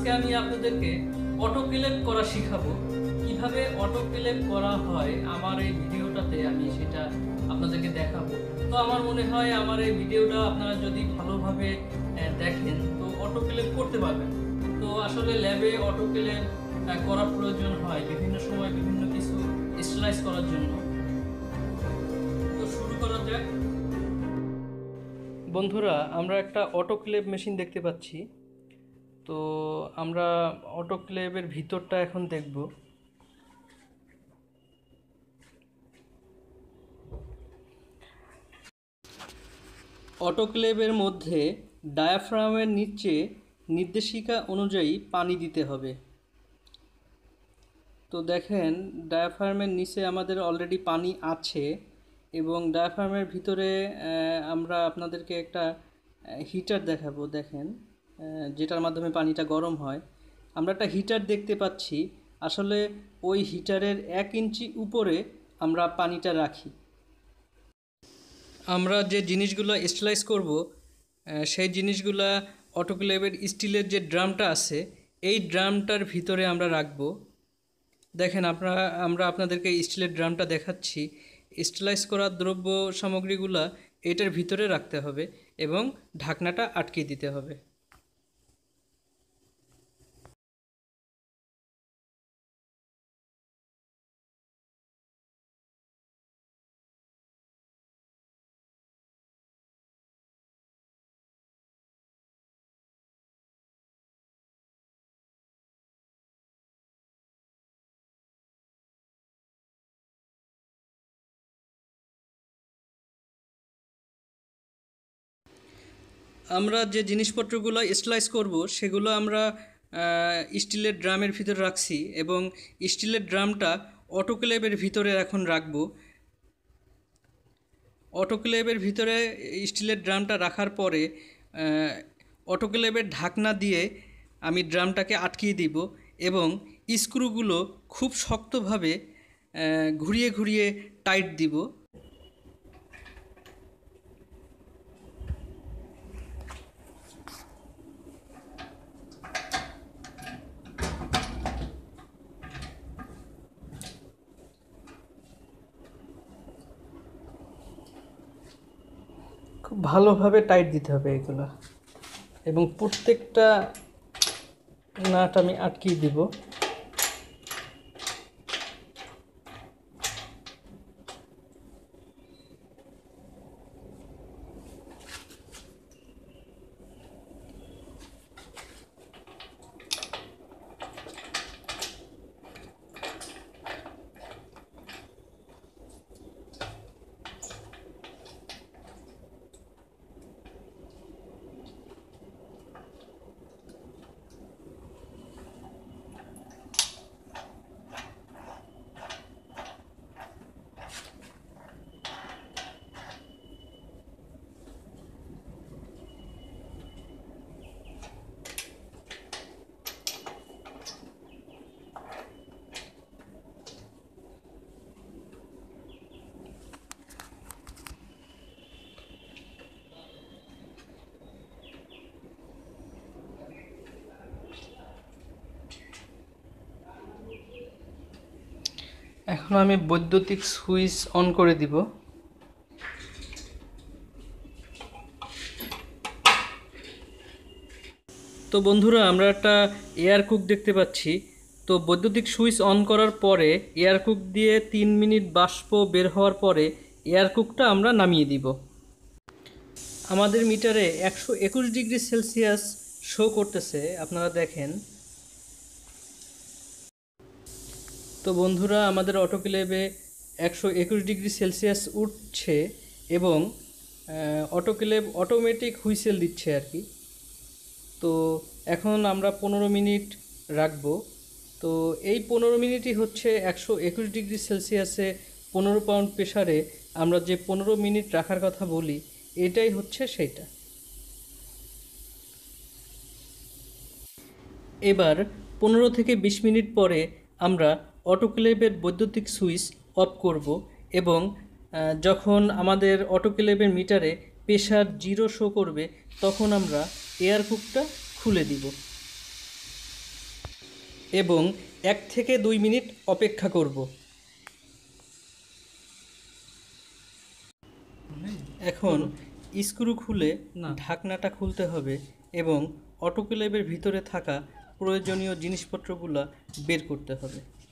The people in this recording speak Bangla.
আজকে আমি আপনাদেরকে অটোক্লেভ করা শিখাবো। কিভাবে অটোক্লেভ করা হয় আমার এই ভিডিওটাতে আমি সেটা আপনাদেরকে দেখাবো। তো আমার মনে হয় আমার এই ভিডিওটা আপনারা যদি ভালোভাবে দেখেন তো অটোক্লেভ করতে পারবেন। তো আসলে ল্যাবে অটোক্লেভ করার প্রয়োজন হয় বিভিন্ন সময় বিভিন্ন কিছু স্টেলাইজ করার জন্য। তো শুরু করা যাক। বন্ধুরা, আমরা একটা অটোক্লেভ মেশিন দেখতে পাচ্ছি। তো আমরা অটোক্লেভের ভিতরটা এখন দেখব। অটোক্লেভের মধ্যে ডায়াফ্রামের নিচে নির্দেশিকা অনুযায়ী পানি দিতে হবে। তো দেখেন, ডায়াফ্রামের নিচে আমাদের অলরেডি পানি আছে এবং ডায়াফ্রামের ভিতরে আমরা আপনাদেরকে একটা হিটার দেখাবো। দেখেন, যেটার মাধ্যমে পানিটা গরম হয়। আমরা একটা হিটার দেখতে পাচ্ছি। আসলে ওই হিটারের 1 ইঞ্চি উপরে আমরা পানিটা রাখি। আমরা যে জিনিসগুলো স্টেলাইজ করব সেই জিনিসগুলা অটোক্লেভের স্টিলের যে ড্রামটা আছে এই ড্রামটার ভিতরে আমরা রাখব। দেখেন, আমরা আপনাদেরকে স্টিলের ড্রামটা দেখাচ্ছি। স্টেলাইজ করা দ্রব্য সামগ্রীগুলা এটার ভিতরে রাখতে হবে এবং ঢাকনাটা আটকে দিতে হবে। আমরা যে জিনিসপত্রগুলো স্টেলাইজ করব সেগুলো আমরা স্টিলের ড্রামের ভিতরে রাখছি এবং স্টিলের ড্রামটা অটোক্লেভের ভিতরে এখন রাখব। অটোক্লেভের ভিতরে স্টিলের ড্রামটা রাখার পরে অটোক্লেভের ঢাকনা দিয়ে আমি ড্রামটাকে আটকিয়ে দিব এবং স্ক্রুগুলো খুব শক্তভাবে ঘুরিয়ে ঘুরিয়ে টাইট দিব। খুব ভালোভাবে টাইট দিতে হবে এগুলো এবং প্রত্যেকটা নাট আমি আটকিয়ে দিব। এখন আমি বৈদ্যুতিক সুইচ অন করে দিব। তো বন্ধুরা, আমরা একটা এয়ার কুক দেখতে পাচ্ছি। তো বৈদ্যুতিক সুইচ অন করার পরে এয়ার কুক দিয়ে 3 মিনিট বাষ্প বের হওয়ার পরে এয়ার কুকটা আমরা নামিয়ে দিব। আমাদের মিটারে 121 ডিগ্রি সেলসিয়াস শো করতেছে, আপনারা দেখেন। তো বন্ধুরা, আমাদের অটোক্লেভে 121 ডিগ্রি সেলসিয়াস উঠছে এবং অটোক্লেভ অটোমেটিক হুইসেল দিচ্ছে আর কি। তো এখন আমরা 15 মিনিট রাখব। তো এই 15 মিনিটই হচ্ছে 121 ডিগ্রি সেলসিয়াসে 15 পাউন্ড প্রেসারে আমরা যে 15 মিনিট রাখার কথা বলি, এটাই হচ্ছে সেইটা। এবার 15 থেকে 20 মিনিট পরে আমরা অটোক্লেভের বৈদ্যুতিক সুইচ অফ করব এবং যখন আমাদের অটোক্লেভের মিটারে প্রেসার 0 শো করবে তখন আমরা এয়ার কুকটা খুলে দিব। এবং 1 থেকে 2 মিনিট অপেক্ষা করব। এখন স্ক্রু খুলে ঢাকনাটা খুলতে হবে এবং অটোক্লেভের ভিতরে থাকা প্রয়োজনীয় জিনিসপত্রগুলো বের করতে হবে।